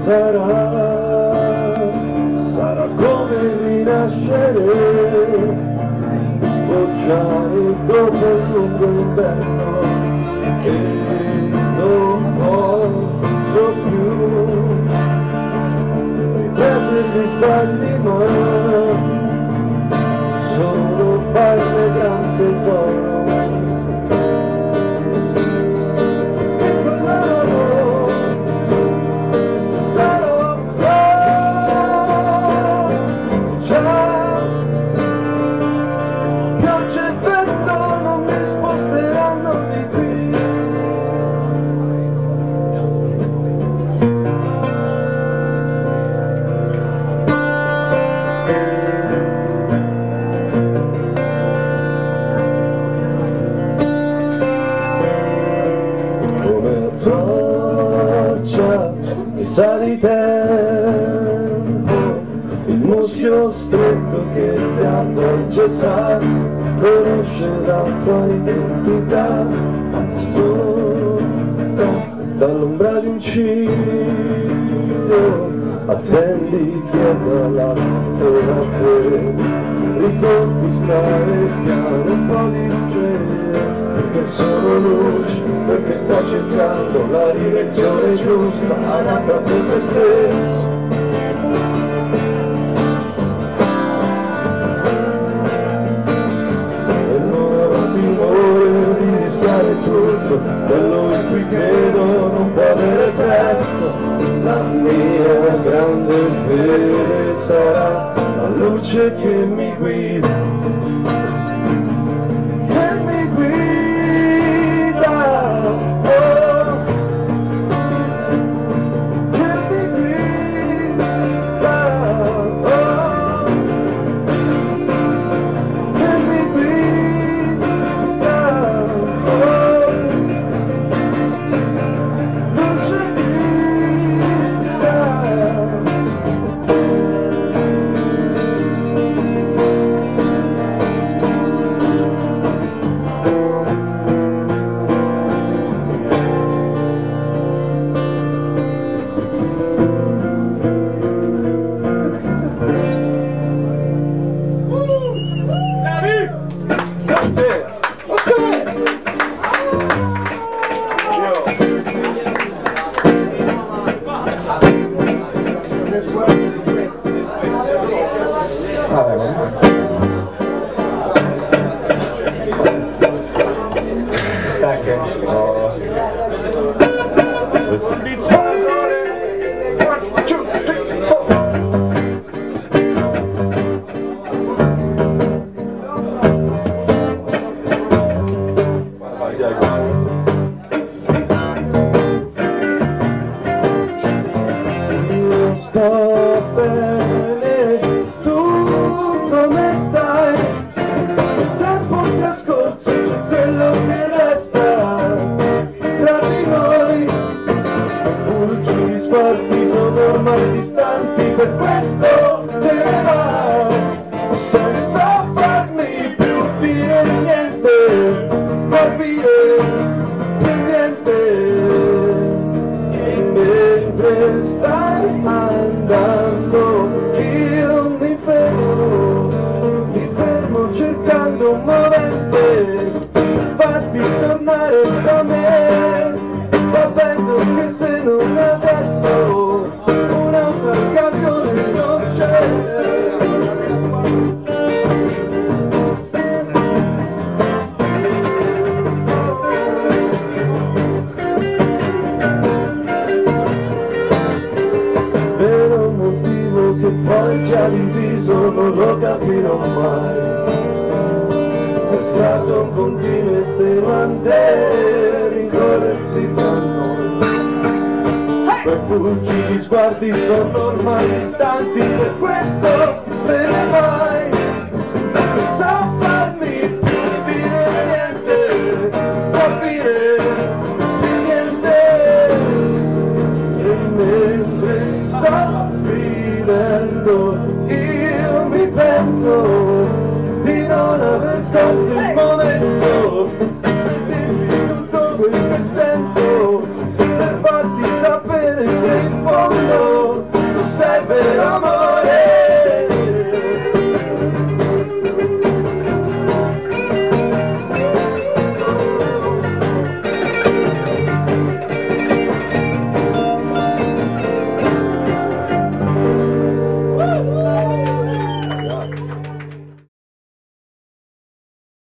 sarà come rinascere, sbocciare dopo il lungo inverno, e non posso più ripetere gli sbagli, ma solo farne gran tesoro. Mi sa di tempo, il muschio stretto che ti avvolge, sa, conosce la tua identità, sposta dall'ombra di un ciglio, attendi, chiedo la ora per riconquistare piano un po' di gelo. Perché sono luce, perché sto cercando la direzione giusta, adatta per te stesso. E non ho timore di rischiare tutto, quello in cui credo non può avere prezzo. La mia grande fede sarà la luce che mi guida. Sto bene, tu come stai? Il tempo trascorso c'è quello che resta tra di noi. Fulgi, sguardi sono ormai distanti, per questo te ne vai senza farmi più dire niente, capire niente. E mentre stai andando io mi fermo cercando un momento per farti tornare da me, sapendo che se non adesso un'altra occasione non c'è. Poi già diviso non lo capirò mai, è stato un continuo estenuante rincorrersi tra noi. Quei fulgidi sguardi sono ormai distanti, per questo te ne vai senza farmi più dire niente, capire niente. E mentre sto scrivendo io mi pento di non aver colto il momento di dirti tutto quel che sento, per farti sapere che in fondo era